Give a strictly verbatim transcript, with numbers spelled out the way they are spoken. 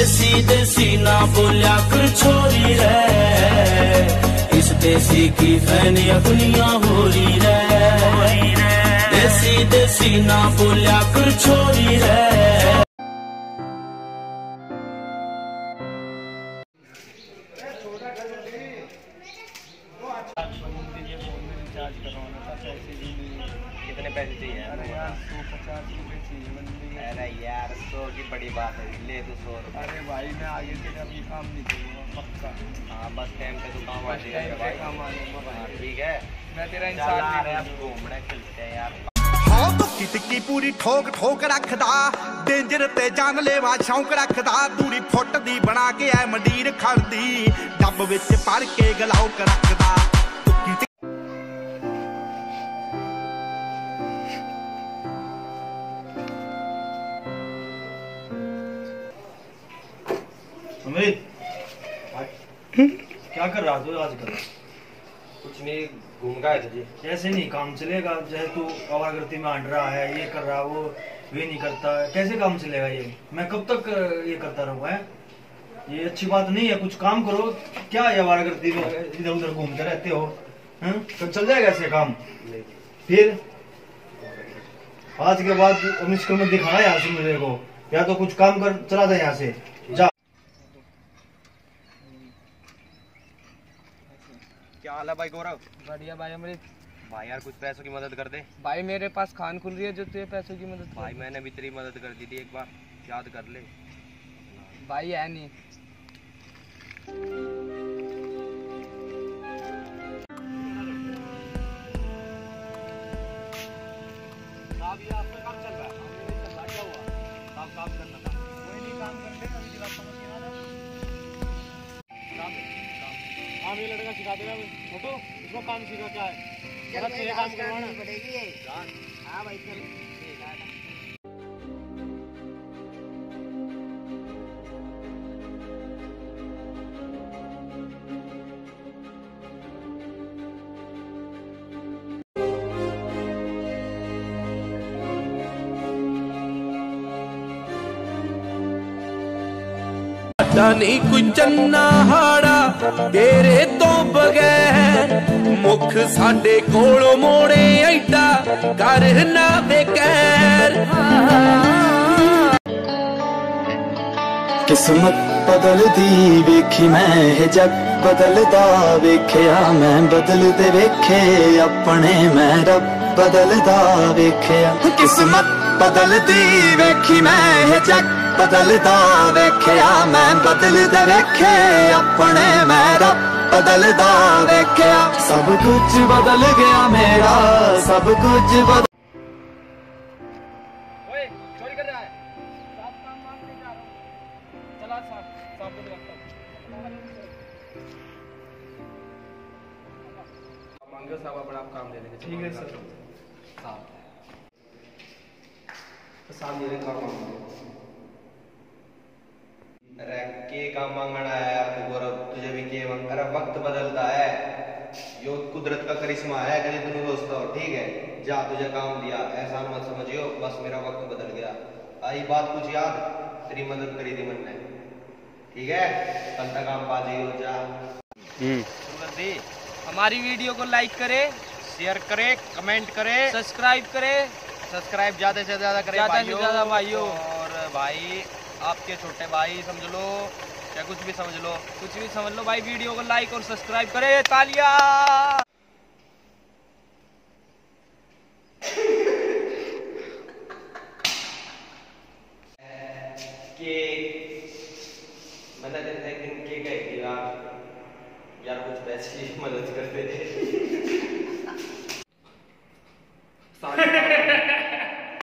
देसी देसी ना बोलिया कर छोरी रे, इस देसी की फैनी अपनिया हो रही रे। देसी देसी ना बोलिया कर छोरी रे। कितने पैसे चाहिए? अरे यार सौ पचास रुपये चाहिए। अरे यार सौ की बड़ी बात है, ले तो सौ रुपये। अरे भाई मैं आगे से अभी काम नहीं करूँगा पक्का। हाँ बस टाइम पे तो काम आ जाएगा भाई। काम आ जाएगा भाई। ठीक है मैं तेरा चल इंसान आ रहे हैं, घूमने चलते हैं यार। हाँ धुक्की तिक्की पूरी ठोक ठोक रखदा, डेंजर ते जानलेवा शौक रखदा। दूरी फुੱਟ ਦੀ बना के ऐ मंडीर खड़दी, डब विच भर के गलाउक रखदा। अमित क्या कर रहा तू आजकल? कुछ नहीं, घूम गए थे जी। ऐसे नहीं काम चलेगा। जैसे तू आवागर्ती में हट रहा है, ये कर रहा वो वे नहीं करता, कैसे काम चलेगा ये? मैं कब तक ये करता रहूँगा? ये अच्छी बात नहीं है, कुछ काम करो। क्या ये आवागर्ती में इधर उधर घूमते रहते हो? हैं तो चल जाएगा ऐसे काम? फिर आज के बाद मुश्किल में दिखाना यहाँ से मेरे को, या तो कुछ काम कर चला जाए यहाँ से जा। क्या हाल है भाई गौरव? बढ़िया भाई अमृत। भाई यार कुछ पैसों की मदद कर दे। भाई मेरे पास खान खुल रही है जो तुझे पैसों की मदद। भाई मैंने भी तेरी मदद कर दी थी एक बार, याद कर ले। भाई है नहीं। हाँ ये लड़का सिखा देगा छोटू, इसको काम सीखा क्या है? बड़ा तेरे काम करवाना पड़ेगी। हाँ भाई चल। नहीं कोई चन्ना हाड़ा तेरे तो बगैर, मुख साडे कोलों मोड़े ऐडा कर ना बेकैर। किस्मत बदलदी वेखी मैं, जग बदलदा वेख्या मैं, बदलदे वेखे अपने मैं, रब बदलदा वेख्या। किस्मत बदलदी वेखी मैं, जग बदलदा वेख्या मैं, बदलदे वेखे अपने मैं, रब बदलदा वेख्या। सब कुछ बदल गया मेरा, सब कुछ बदल। ओए चोरी कर रहा है? साफ काम मांगने जा रहा हूँ। चला साफ साफ को रखता हूँ। मांगो साहब अपना आप काम ले लेंगे। ठीक है सर। साहब साहब मेरे काम मांगो। अरे के काम मांगना है यार तू गौरव, तुझे भी के मांग। अरे वक्त बदलता है, यो कुदरत का करिश्मा है, कभी तुम दोस्तों। ठीक है जा, तुझे काम दिया, एहसान मत समझियो, बस मेरा वक्त बदल गया। आई बात कुछ याद, तेरी मदद करी थी मैंने। ठीक है कल तक काम पा जाइयो जा। हम्म हमारी वीडियो को लाइक करे, शेयर करे, कमेंट करे, सब्सक्राइब करे। सब्सक्राइब ज्यादा से ज्यादा करे ज्यादा से ज्यादा भाइयों। और भाई आपके छोटे भाई समझ लो या कुछ भी समझ लो, कुछ भी समझ लो भाई, वीडियो को लाइक और सब्सक्राइब करे। तालियां। के मैंने एक दिन के कही थी यार, यार कुछ पैसे की मदद कर दे।